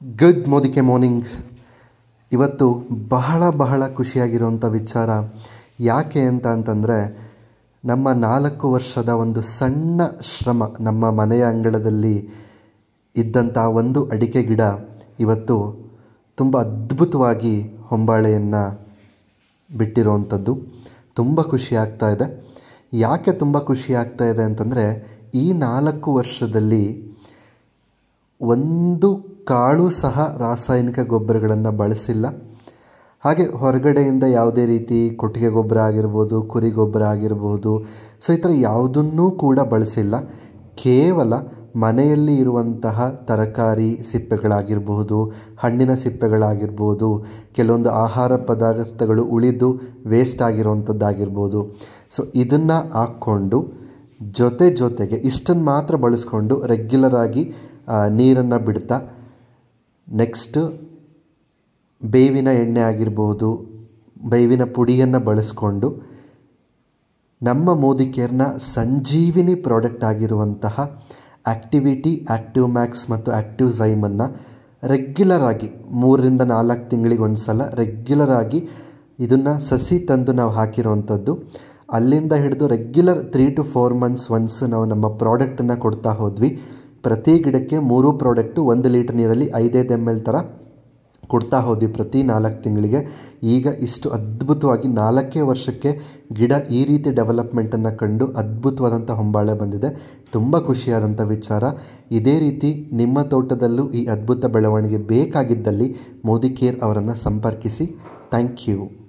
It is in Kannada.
Good ಮೋದಿಕೆ morning. ಇವತ್ತು ಬಹಳ ಖುಷಿಯಾಗಿರುವಂಥ ವಿಚಾರ ಯಾಕೆ ಅಂತಂದರೆ ನಮ್ಮ 4 ವರ್ಷದ ಒಂದು ಸಣ್ಣ ಶ್ರಮ, ನಮ್ಮ ಮನೆಯ ಅಂಗಳದಲ್ಲಿ ಇದ್ದಂಥ ಒಂದು ಅಡಿಕೆ ಗಿಡ ಇವತ್ತು ತುಂಬ ಅದ್ಭುತವಾಗಿ ಹೊಂಬಾಳೆಯನ್ನು ಬಿಟ್ಟಿರುವಂಥದ್ದು. ತುಂಬ ಖುಷಿ ಆಗ್ತಾ ಇದೆ. ಯಾಕೆ ತುಂಬ ಖುಷಿ ಆಗ್ತಾ ಇದೆ ಅಂತಂದರೆ ಈ 4 ವರ್ಷದಲ್ಲಿ ಒಂದು ಕಾಳು ಸಹ ರಾಸಾಯನಿಕ ಗೊಬ್ಬರಗಳನ್ನು ಬಳಸಿಲ್ಲ. ಹಾಗೆ ಹೊರಗಡೆಯಿಂದ ಯಾವುದೇ ರೀತಿ ಕೊಟ್ಟಿಗೆ ಗೊಬ್ಬರ ಆಗಿರ್ಬೋದು, ಕುರಿ ಗೊಬ್ಬರ ಆಗಿರ್ಬೋದು, ಸೊ ಈ ಥರ ಯಾವುದನ್ನೂ ಕೂಡ ಬಳಸಿಲ್ಲ. ಕೇವಲ ಮನೆಯಲ್ಲಿ ಇರುವಂತಹ ತರಕಾರಿ ಸಿಪ್ಪೆಗಳಾಗಿರ್ಬೋದು, ಹಣ್ಣಿನ ಸಿಪ್ಪೆಗಳಾಗಿರ್ಬೋದು, ಕೆಲವೊಂದು ಆಹಾರ ಪದಾರ್ಥಗಳು ಉಳಿದು ವೇಸ್ಟ್ ಆಗಿರುವಂಥದ್ದಾಗಿರ್ಬೋದು, ಸೊ ಇದನ್ನು ಹಾಕ್ಕೊಂಡು ಜೊತೆಗೆ ಇಷ್ಟನ್ನು ಮಾತ್ರ ಬಳಸ್ಕೊಂಡು ರೆಗ್ಯುಲರಾಗಿ ನೀರನ್ನು ಬಿಡ್ತಾ, ನೆಕ್ಸ್ಟ್ ಬೇವಿನ ಎಣ್ಣೆ ಆಗಿರ್ಬೋದು, ಬೇವಿನ ಪುಡಿಯನ್ನು ಬಳಸ್ಕೊಂಡು ನಮ್ಮ ಮೋದಿ ಕೇರ್ನ ಸಂಜೀವಿನಿ ಪ್ರಾಡಕ್ಟ್ ಆಗಿರುವಂತಹ ಆ್ಯಕ್ಟಿವಿಟಿ, ಆ್ಯಕ್ಟಿವ್ ಮ್ಯಾಕ್ಸ್ ಮತ್ತು ಆ್ಯಕ್ಟಿವ್ ಝೈಮನ್ನು ರೆಗ್ಯುಲರಾಗಿ 3 ರಿಂದ 4 ತಿಂಗಳಿಗೆ ಒಂದು ಸಲ ರೆಗ್ಯುಲರಾಗಿ ಇದನ್ನು ಸಸಿ ತಂದು ನಾವು ಹಾಕಿರುವಂಥದ್ದು. ಅಲ್ಲಿಂದ ಹಿಡಿದು ರೆಗ್ಯುಲರ್ 3 to 4 months ಒನ್ಸ್ ನಾವು ನಮ್ಮ ಪ್ರಾಡಕ್ಟನ್ನು ಕೊಡ್ತಾ ಹೋದ್ವಿ. ಪ್ರತಿ ಗಿಡಕ್ಕೆ 3 ಪ್ರಾಡಕ್ಟು 1 ಲೀಟರ್ ನೀರಲ್ಲಿ 5 ml ಥರ ಕೊಡ್ತಾ ಹೋದ್ವಿ ಪ್ರತಿ 4 ತಿಂಗಳಿಗೆ. ಈಗ ಇಷ್ಟು ಅದ್ಭುತವಾಗಿ 4 ವರ್ಷಕ್ಕೆ ಗಿಡ ಈ ರೀತಿ ಡೆವಲಪ್ಮೆಂಟನ್ನು ಕಂಡು ಅದ್ಭುತವಾದಂಥ ಹೊಂಬಾಳೆ ಬಂದಿದೆ. ತುಂಬ ಖುಷಿಯಾದಂಥ ವಿಚಾರ. ಇದೇ ರೀತಿ ನಿಮ್ಮ ತೋಟದಲ್ಲೂ ಈ ಅದ್ಭುತ ಬೆಳವಣಿಗೆ ಬೇಕಾಗಿದ್ದಲ್ಲಿ ಮೋದಿ ಕೇರ್ ಅವರನ್ನು ಸಂಪರ್ಕಿಸಿ. Thank you.